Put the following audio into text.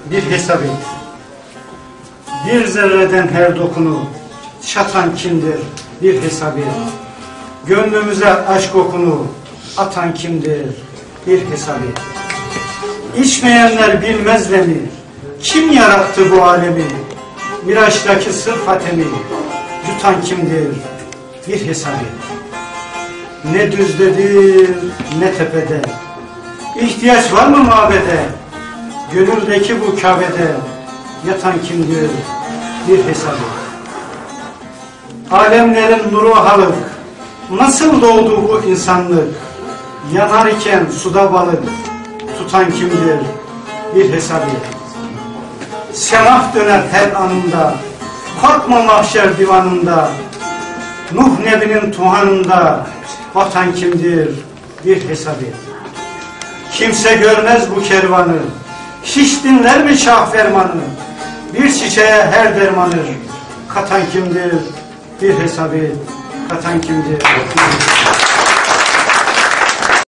bir hesap et. Bir zerreden her dokunu çatan kimdir, bir hesap et. Gönlümüze aşk okunu atan kimdir, bir hesap et. İçmeyenler bilmezler mi? Kim yarattı bu alemi? Miraçtaki sırf hatemi yutan kimdir, bir hesap et. Ne düzdedir ne tepede, İhtiyaç var mı mabede? Gönüldeki bu Kabe'de yatan kimdir, bir hesap et. Alemlerin nuru halık, nasıl doğdu bu insanlık? Yanar iken suda balık tutan kimdir, bir hesap et. Semah döner her anında, korkma mahşer divanında. Nuh Nebi'nin tuhanında vatan kimdir, bir hesap et. Kimse görmez bu kervanı, hiç dinler mi şah fermanı? Bir çiçeğe her dermanı katan kimdir, bir hesap et. Katan kimdir?